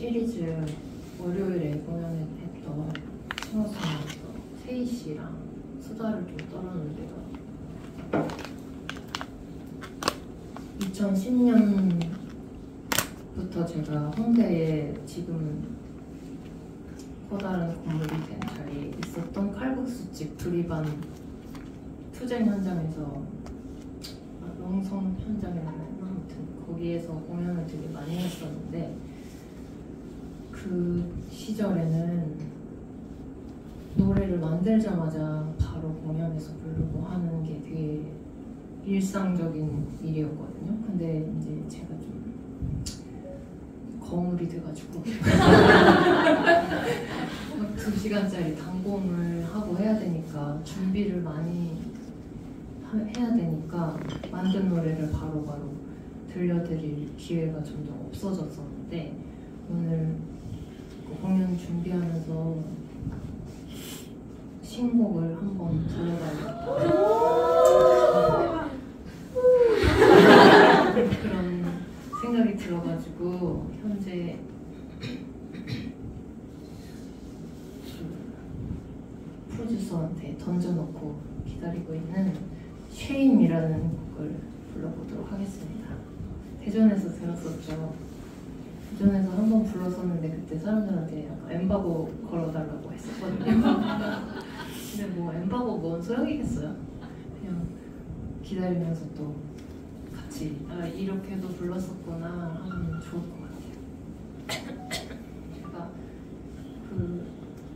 시리즈 월요일에 공연을 했던 싱어송라이터 세희 씨랑 수다를 좀 떨었는데요. 2010년부터 제가 홍대에 지금 커다란 건물이 된 자리에 있었던 칼국수집 두리반 투쟁 현장에서 명성 현장이라면 아무튼 거기에서 공연을 되게 많이 했었는데, 그 시절에는 노래를 만들자마자 바로 공연에서 부르고 하는 게 되게 일상적인 일이었거든요. 근데 이제 제가 좀 거물이 돼가지고 2시간짜리 단공을 하고 해야 되니까 준비를 많이 해야 되니까 만든 노래를 바로바로 들려드릴 기회가 점점 없어졌었는데, 오늘 그 공연 준비하면서 신곡을 한번 불러봐야겠다 그런 생각이 들어가지고 현재 프로듀서한테 던져놓고 기다리고 있는 쉐임이라는 곡을 불러보도록 하겠습니다. 대전에서 들었었죠. 대전에서 한 번 불렀었는데 그때 사람들한테 약간 엠바고 걸어달라고 했었거든요. 근데 뭐 엠바고 뭔 소용이겠어요. 그냥 기다리면서 또 같이 이렇게도 불렀었구나 하면 좋을 것 같아요. 제가 그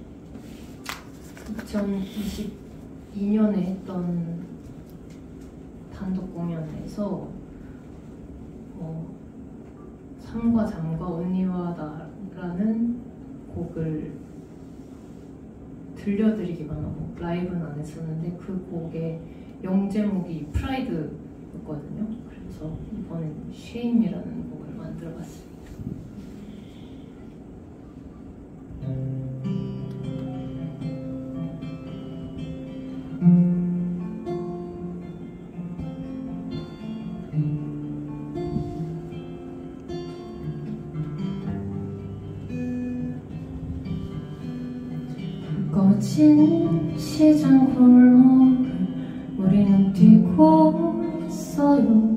2022년에 했던 단독 공연에서 삼과 잠과 언니와 나라는 곡을 들려드리기만 하고 라이브는 안 했었는데, 그 곡의 영제목이 프라이드였거든요. 그래서 이번엔 쉐임이라는 곡을 만들어봤습니다. 거친 시장 골목을 우리는 뛰고 있어요.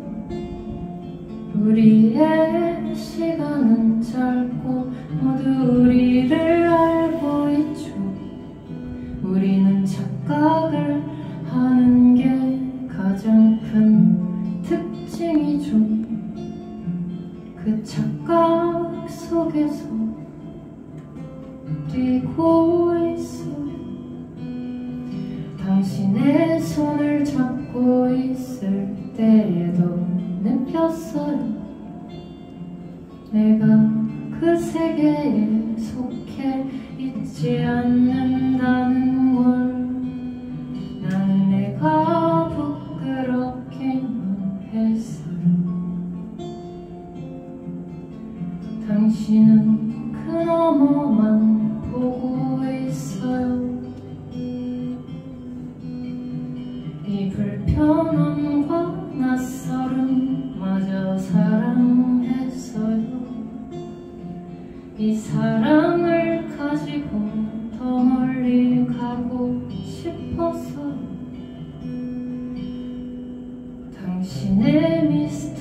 우리의 시간은 짧고 모두 우리를 알고 있죠. 우리는 착각을 하는 게 가장 큰 특징이죠. 그 착각 속에서 뛰고 있어요. 당신의 손을 잡고 있을 때에도 느꼈어요. 내가 그 세계에 속해 있지 않는다는 걸. 나는 내가 부끄럽기만 했어요. 당신은 그 너머만 보고 있어요. 이 불편함과 낯설음마저 사랑했어요. 이 사랑을 가지고 더 멀리 가고 싶었어요. 당신의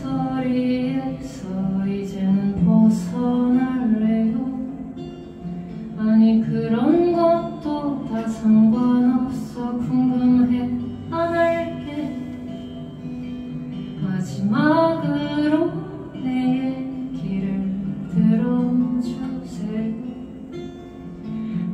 미스터리에서 이제는 벗어날래요. 아니 그런 것도 다 상관없어. 궁금해 안 할게. 마지막으로 내 얘기를 들어주세요.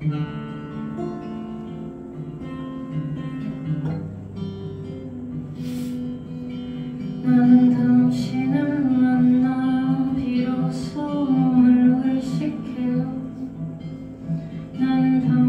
나는 당신을 만나 비로소 몸을 의식해요. 나는